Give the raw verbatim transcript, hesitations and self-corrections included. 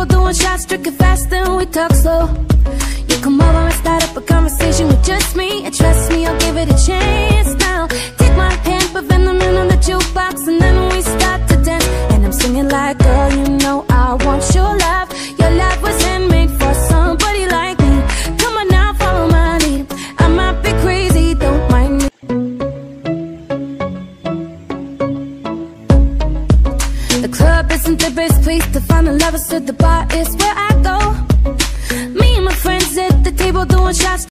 doing shots, drinking fast, then we talk slow.